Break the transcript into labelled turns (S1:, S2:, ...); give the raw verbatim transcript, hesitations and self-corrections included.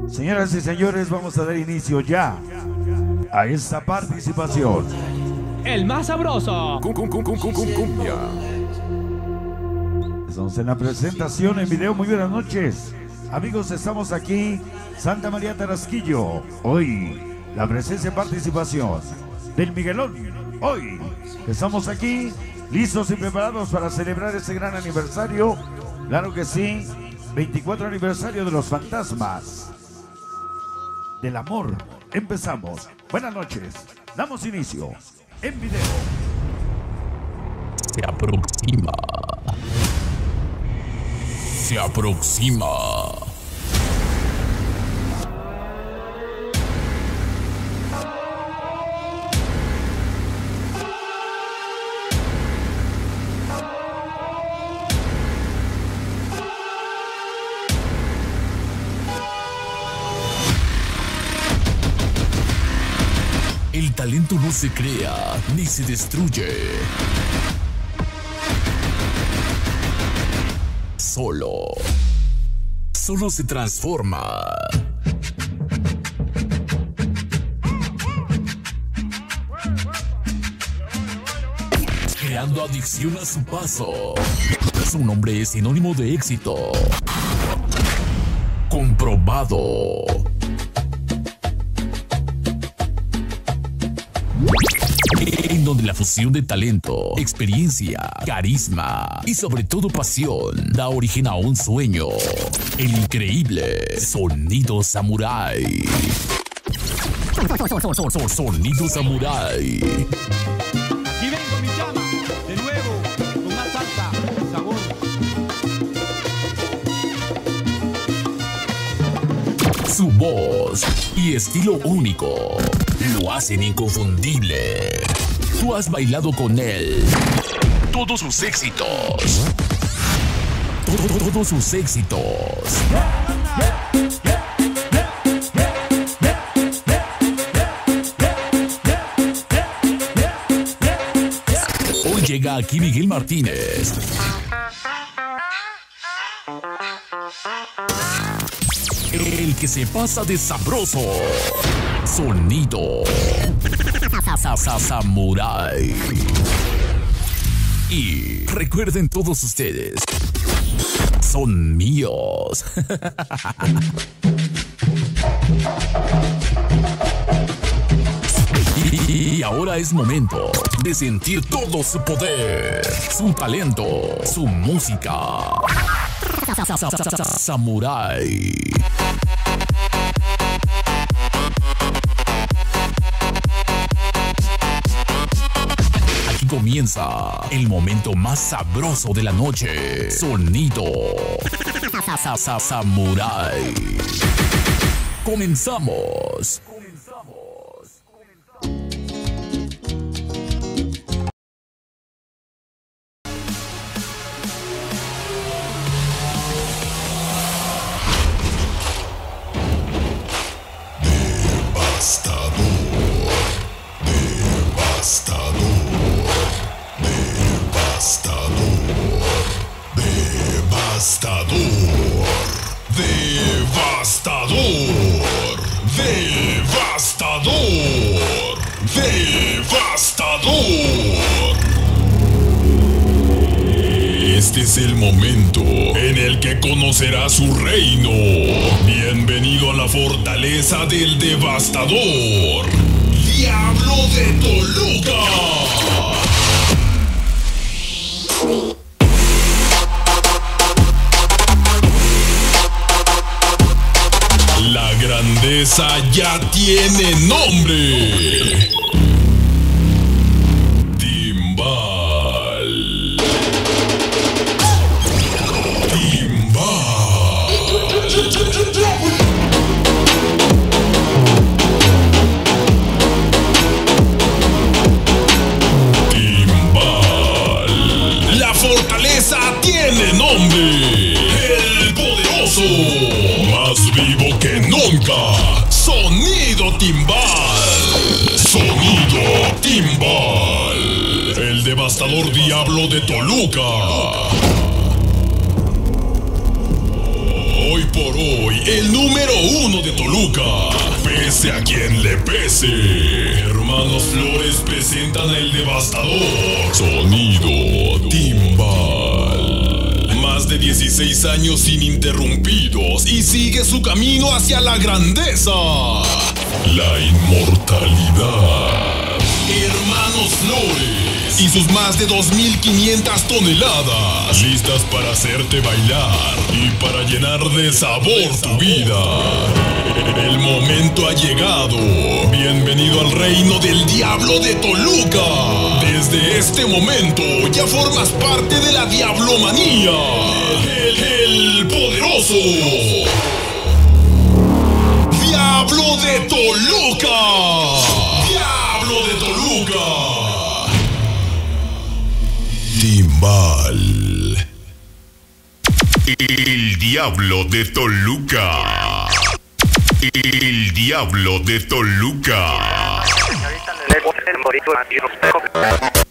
S1: Señoras y señores, vamos a dar inicio ya a esta participación.
S2: El más sabroso.
S3: Cum, cum, cum, cum, cum, cum, cumbia.
S1: Estamos en la presentación en video. Muy buenas noches. Amigos, estamos aquí, Santa María Tarasquillo. Hoy, la presencia y participación del Miguelón. Hoy, estamos aquí, listos y preparados para celebrar este gran aniversario. Claro que sí, veinticuatro aniversario de los fantasmas del amor. Empezamos. Buenas noches. Damos inicio en video.
S3: Se aproxima. Se aproxima. El talento no se crea ni se destruye. Solo, solo se transforma. Creando adicción a su paso. Su nombre es sinónimo de éxito. Comprobado. En donde la fusión de talento, experiencia, carisma y sobre todo pasión da origen a un sueño. El increíble Sonido Samurai. Sonido Samurai.
S2: Aquí vengo, mi llama, de nuevo, con más salsa y sabor.
S3: Su voz y estilo único lo hacen inconfundible. Tú has bailado con él. Todos sus éxitos. Todo- Todos sus éxitos. Hoy llega aquí Miguel Martínez. El que se pasa de sabroso. Sonido Samurai. Y recuerden todos ustedes, son míos. Y ahora es momento de sentir todo su poder, su talento, su música. Samurai. Aquí comienza el momento más sabroso de la noche. Sonido Samurai. Comenzamos. Devastador, devastador, devastador. Este es el momento en el que conocerá su reino. Bienvenido a la fortaleza del devastador, Diablo de Toluca. La grandeza ya tiene nombre. Timbal. Timbal. Timbal. La fortaleza tiene nombre. El poderoso. Más vivo que nunca. Sonido Timbal. Sonido Timbal. El devastador Diablo de Toluca. Hoy
S4: por hoy, el número uno de Toluca, pese a quien le pese, Hermanos Flores presentan el devastador sonido timbal. Más de dieciséis años ininterrumpidos y sigue su camino hacia la grandeza, la inmortalidad. Hermanos Flores y sus más de dos mil quinientas toneladas, listas para hacerte bailar y para llenar de sabor tu vida. El momento ha llegado. Bienvenido al reino del Diablo de Toluca. Desde este momento ya formas parte de la Diablomanía. El, el poderoso Diablo de Toluca. Diablo de Toluca. Timbal. El Diablo de Toluca. El Diablo de Toluca.